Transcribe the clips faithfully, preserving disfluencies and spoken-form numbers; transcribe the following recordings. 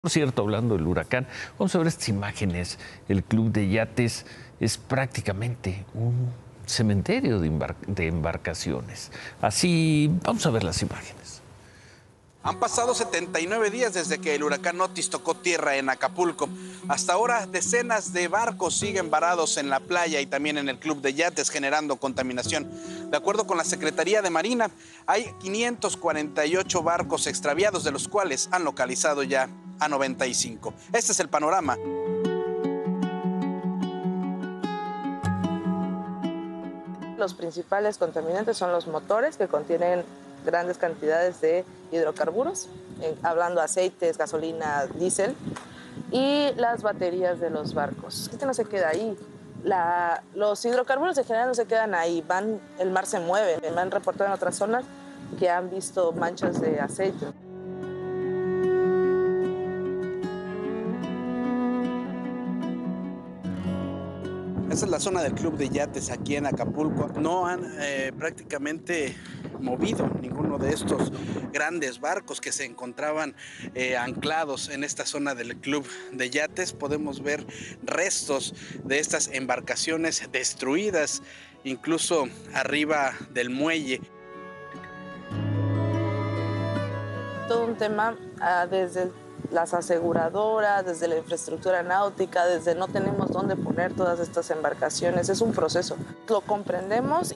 Por cierto, hablando del huracán, vamos a ver estas imágenes. El club de yates es prácticamente un cementerio de, embar de embarcaciones. Así, vamos a ver las imágenes. Han pasado setenta y nueve días desde que el huracán Otis tocó tierra en Acapulco. Hasta ahora, decenas de barcos siguen varados en la playa y también en el club de yates, generando contaminación. De acuerdo con la Secretaría de Marina, hay quinientos cuarenta y ocho barcos extraviados, de los cuales han localizado ya a noventa y cinco. Este es el panorama. Los principales contaminantes son los motores, que contienen grandes cantidades de hidrocarburos, eh, hablando aceites, gasolina, diésel, y las baterías de los barcos. Esto no se queda ahí. La, los hidrocarburos en general no se quedan ahí, van, el mar se mueve. Me han reportado en otras zonas que han visto manchas de aceite. Esta es la zona del club de yates aquí en Acapulco. No han eh, prácticamente movido ninguno de estos grandes barcos que se encontraban eh, anclados en esta zona del club de yates. Podemos ver restos de estas embarcaciones destruidas, incluso arriba del muelle. Todo un tema uh, desde las aseguradoras, desde la infraestructura náutica, desde no tenemos dónde poner todas estas embarcaciones. Es un proceso. Lo comprendemos.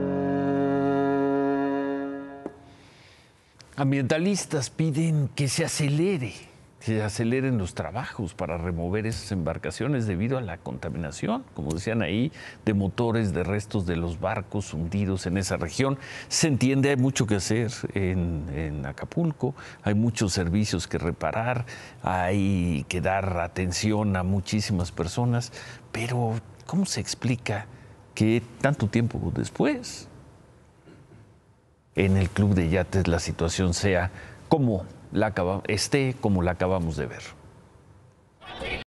Ambientalistas piden que se acelere, que se aceleren los trabajos para remover esas embarcaciones debido a la contaminación, como decían ahí, de motores, de restos de los barcos hundidos en esa región. Se entiende, hay mucho que hacer en, en Acapulco, hay muchos servicios que reparar, hay que dar atención a muchísimas personas, pero ¿cómo se explica que tanto tiempo después en el club de yates la situación sea como la acaba, esté como la acabamos de ver?